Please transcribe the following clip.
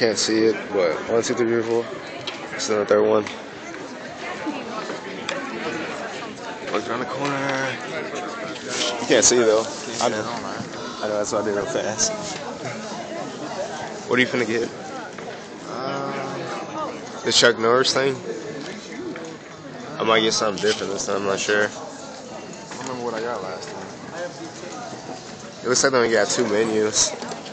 can't see it, but 1, 2, 3, 4. It's in the third one. Look around the corner. You can't see it though. I know. That's why I did it real fast. What are you finna get? The Chuck Norris thing? I might get something different this time, I'm not sure. I don't remember what I got last time. It looks like they only got 2 menus.